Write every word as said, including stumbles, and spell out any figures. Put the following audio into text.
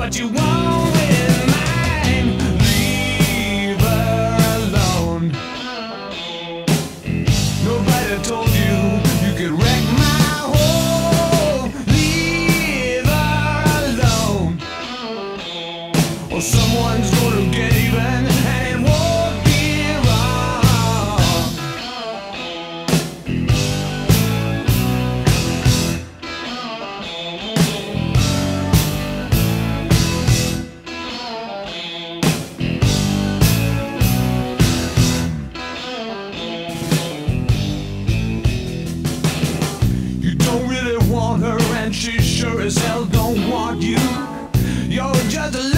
what you want with mine. Leave her alone. Nobody told you you could wreck my home. Leave her alone, or someone's gonna get even, and it won't be wrong. You don't really want her, and she sure as hell don't want you. You're just a